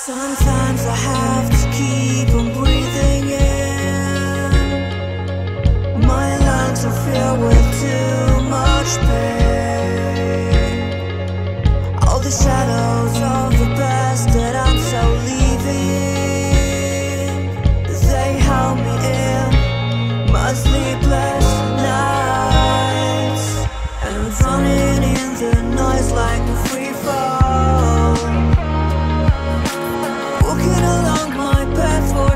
Sometimes I have to keep on breathing in. My lungs are filled with too much pain. All the shadows of the past that I'm so leaving, they held me in my sleepless nights. And I'm drowning in the noise like a free fall, walking along my path for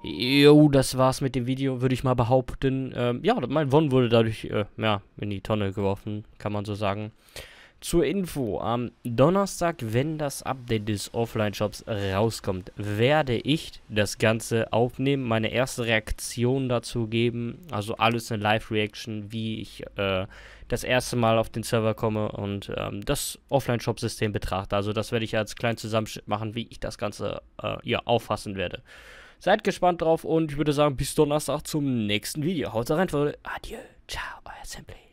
Jo, das war's mit dem Video, würde ich mal behaupten. Ja, mein Won wurde dadurch, ja, in die Tonne geworfen, kann man so sagen. Zur Info, am Donnerstag, wenn das Update des Offline-Shops rauskommt, werde ich das Ganze aufnehmen, meine erste Reaktion dazu geben, also alles eine Live-Reaction, wie ich das erste Mal auf den Server komme und das Offline-Shop-System betrachte. Also das werde ich als kleinen Zusammenschnitt machen, wie ich das Ganze ja, auffassen werde. Seid gespannt drauf und ich würde sagen, bis Donnerstag zum nächsten Video. Haut rein, Leute. Adieu. Ciao, euer Simply.